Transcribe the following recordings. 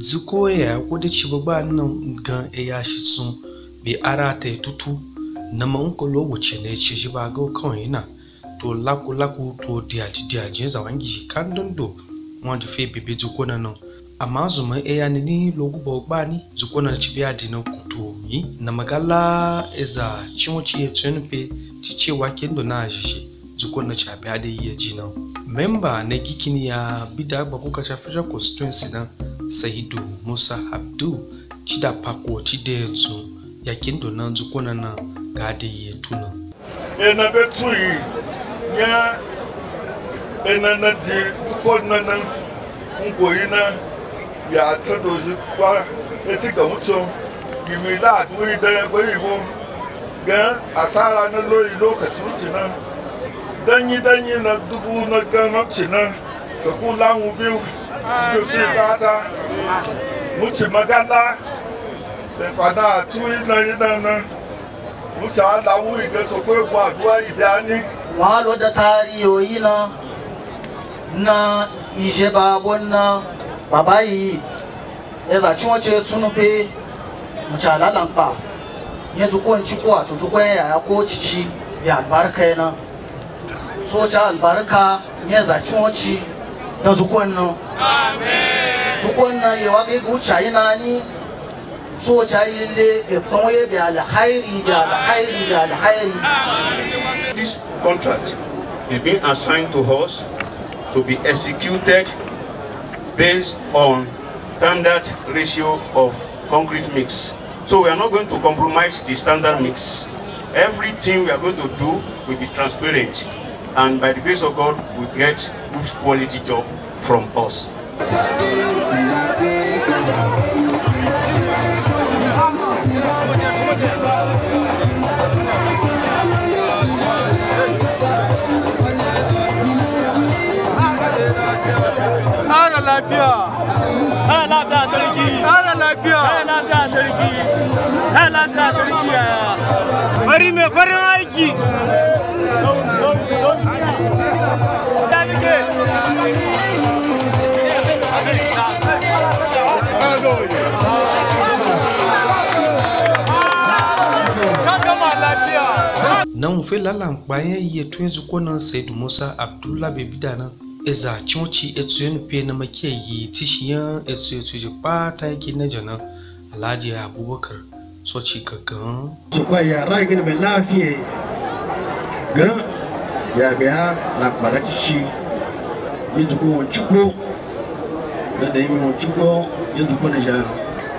Dzuko Yayako da cibaba nan gan ya shi sun bi ara ta tutu na mankolo wuce ne ce shi ba ga kawai na to laku to dia je za wangi shi kan dondo wanda fe bebe Dzuko nan amma zuma ya ni logu ba ni Dzuko na ci biya dinan kuto mi na magala eza chimochi Etsu Nupe ci cewa kendo na shi Dzuko na ci biya da yi ji nan member na gikini ya Bida bakuka cha Federal Constituency na Saidu Musa Abdu chida pako chide Etsu ya kendo na Dzuko na gade yetu na ena betui nya ena na di Dzuko na ngoyina ya tadoji kwa eti ga mucho yimila duyi da baribo ga asara na loyi lokacin cina danyi na dubu na ganamci na ka kula mu biyu ce gata muci magana da kwana tuyi na yi na muci ala wuyi ga so kwe kwa duwa idani walo da tariyoyi na ije babon na babayi eza chimochi Etsu Nupe muci ala lampa ya Dzuko nchikwa to Dzuko Yayako chichi ya albarka yana soja albarka ya za chimochi da Dzuko no amen Dzuko na yewa be gucha ina ni soja ile e ponye be alhairi This contract is being assigned to us to be executed based on standard ratio of concrete mix. So we are not going to compromise the standard mix. Everything we are going to do will be transparent, and by the grace of God, we get good quality job from us. nan fe lalampa ye tun Dzuko nan Saidu Musa Abdullahi Bida nan eza chimochi Etsu Nupe na make yi tishiyan Etsu je pata yake na jana Alhaji Yahaya Abubakar so ci gagan so kwa ya rage ne lafiya ga ya biya na barakishi Dzuko chiko da yi mu chiko Dzuko na ja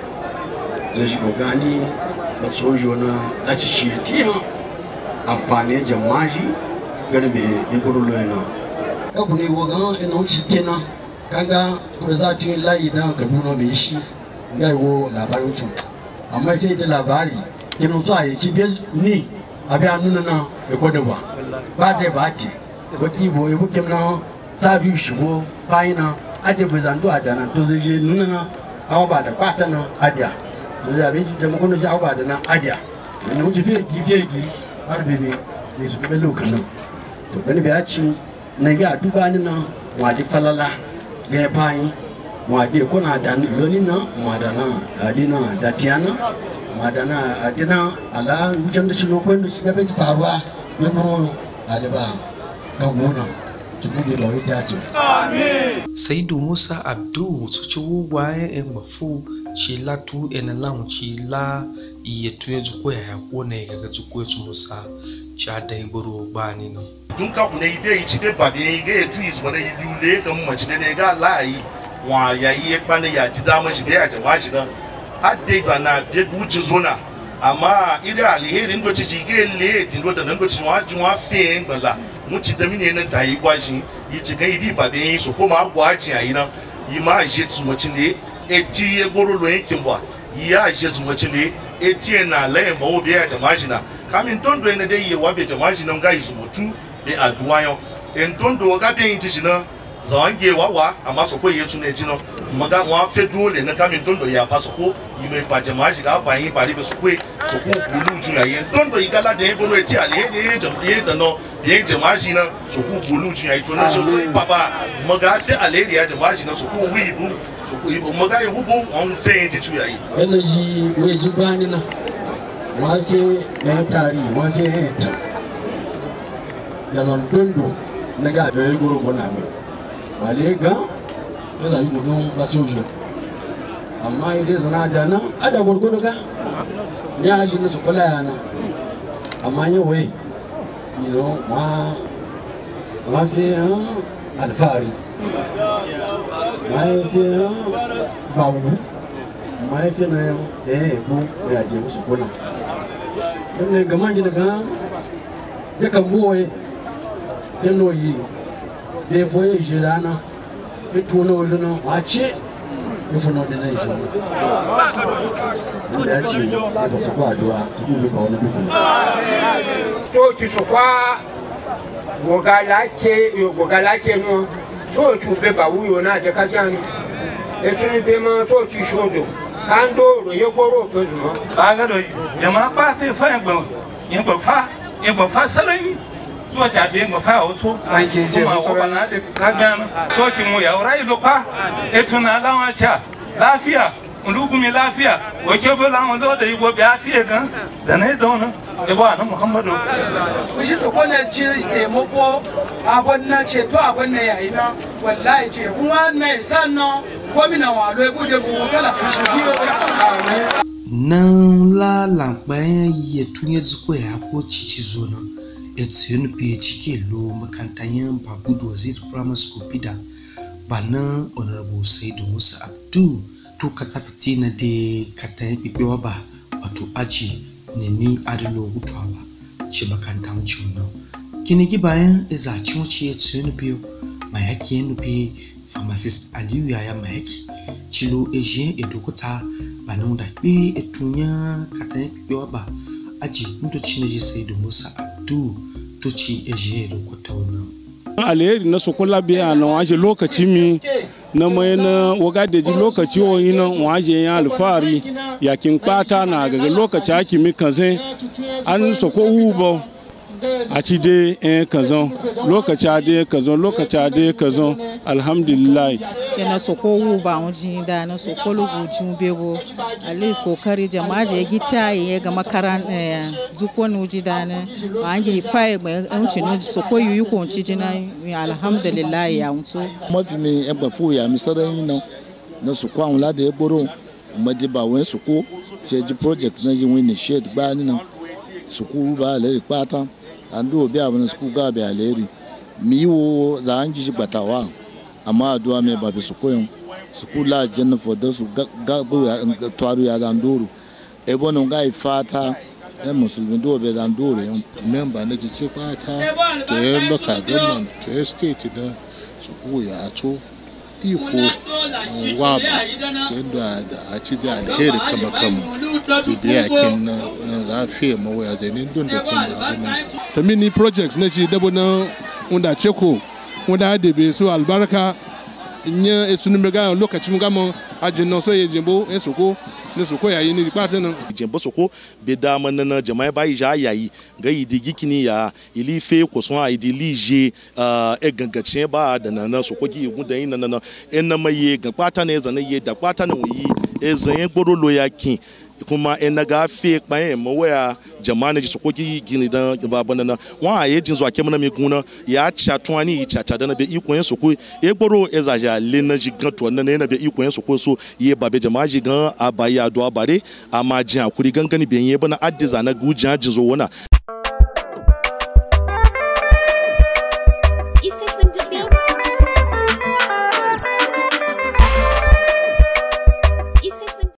da shi gani da sojo na da ci tiya amfani jama'i garbe igurulu yana kabune wogan ina wuce kenan kaga ko za ta yi layi da Kaduna bai shi ga wo labarin tun amma sai da labari kenan so a yi ci ni abi anuna na e kodo ba da ba ti wati bo e bukem na sabi shigo faina ade bazando adana to zai je nuna na awa ba da kwata na adiya to zai abin da mun ji awa da na adiya ne wuce fiye ki har bebe ne su be lokacin to gani bai ci na ga duba ni na wadi falala ga fayin wadi kuna da loni na madana adina da tiana madana adina ala wucin da shi lokacin da shi ga bai faruwa ne buro aliba ga gona tubu da wai ta ce amen Saidu Musa Abdu su ci waye en mafu ci latu en lan ci la iye tuye Dzuko Yayako ne ga Dzuko Etsu Musa cha da iburu bani no tun ka ne ide yi cide ba de ga Etsu is mana yi lule ga mu ci ne ga lai wa ya yi pa ne ya ji da mu shi ga jama'a shi na hadde zana de guji zona amma ide alheri ndo ci ga le tin do da ndo ci wa fe ngala mu ci da mine ne dai gwaji yi ci ga idi ba de so ko ma gwaji ayi na yi ma je tsu mu ci ne eti ye goro lo yin kimba ya je tsu mu ci ne eti na le mo obi ya jama'a shi na kamin tondo ne dai ye wa be jama'a shi na ga yi su mutu de aduwayo en tondo ga be yin ci na zawange wawa amma so ko yetu ne jino maga wa fe dole na kamin tondo ya paso ko yime pa jama'a shi ga ba yin pari be so ko bulu ju ya yen tondo igala de goro eti ale de jama'a da no de jama'a shi na so ko bulu ju ya ito na so ko baba maga fe ale ya jama'a shi na so ko wi bu so ko ibo maga yubu on fe di tu yayi energy we jibani na wa fe na tari wa fe ta ya non dondo na ga be guru bona me wale ga ya yi gudun ba sojo amma idan zana da nan ada gurgudu ga ya hali na su kula yana amma yau wai ma fi alfahari ma fi bawu ma fi na yabo ya je musu kuna ne gama gina ga jakan buwaye janoyi da ya foye shi rana ya tuna wani wace ifo no de na ijo nda chi ko so kwa doa tu ko no bitu to ti so kwa gogala ke no to tu be ba wuyo na de ka jan e tuni be ma to ti shodo kando ro ye goro to no aga do jama pa te fa ngbo fa salani so ta be ngbo fa o so ai ke je so na de ka gan so ti mu ya ora ido pa e tuna lawa cha lafiya ndugu mi lafiya o ke bo la ndo de ibo bi afiya gan da ne don e ba na muhammadu shi so ko na ci e moko abon na ce to abon ne yayi na wallahi ce kuma ne sanno gomina wa lo e bude bu kala ka shi biyo nan la lampan ye tunye Dzuko Yayako cici zona Etsu Nupe cike lo makantanyan Bagudu Waziri Primary School Bida bana honorable Saidu Musa Abdu to katafiti na de katayen pipewa ba wato aji ne ni adilo gutwa ba ce makantan ciwo kinigi bayan iza cinci Etsu Nupe mayaki Nupe pharmacist Alhaji Yahaya mayaki chilo eje edukuta bana da be etunya katayen pipewa ba aji ndo chineje Saidu Musa Abdu to ci eje edukuta wannan alheri na sokola biya na waje lokaci mi na mai na waga da ji lokaci wani na waje ya alfahari yakin kpata na gaga lokaci ake mi kanzan an soko ubo a ci dai kazan lokaci ade kazan lokaci ade kazan alhamdulillah yana soko uba wajen da na soko lugujin bego at least kokari jama'a je gita ya ga makaran Dzuko nuji da ne an gi faye mai unci no soko yuyu ko unci jina alhamdulillah ya unto mafi me e ba fu ya misaran nan na soko an la da ya boro madi ba wen soko ce ji project na ji wani shed ba ni nan soko ba le pata ando bi abun soko ga bi aleri mi wo za an ji batawa amma addu'a me ba bi soko yon soko la janna for da su ga twaru ya dan duru e bonon ga ifata e musulmi do be dan duru yon member na ji ce pata to e local government to e state da soko ya to iko waba kendo da a ci da alheri kama ji biya kin na lafiya mawaya zainin don da kin da to mini projects na ji dabo na unda cheko unda adebe so albarka nya Etsu Nupe ga lokacin gamo ajin no so ye jimbo esoko ne soko yayi ni pata nan jimbo soko be da man na jama'a bai ja yayi ga yi digikini ya ili fe ko so ai dilije e gangacin ba da nan soko gi gun da yin nan en na maye ga pata ne zan ye da pata ne yi e zan gboro lo yakin kuma en na ga fe kpan mo waya jama'a ne soko gi gini dan ba ban nan wa ye jin zo ake mana me guna ya chatwa ni chacha da na be iko en soko e gboro e za ja le na jiganto nan ne na be iko en soko so ye ba be jama'a jigan abaya do abare amma jin akuri gangani ben ye bana addiza na gujan jizo wana